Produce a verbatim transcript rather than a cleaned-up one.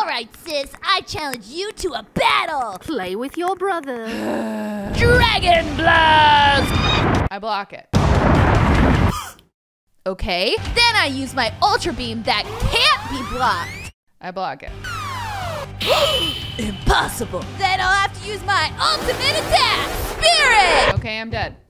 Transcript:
Alright, sis, I challenge you to a battle! Play with your brother. Dragon Blast! I block it. Okay, then I use my Ultra Beam that can't be blocked. I block it. Impossible! Then I'll have to use my ultimate attack, Spirit! Okay, I'm dead.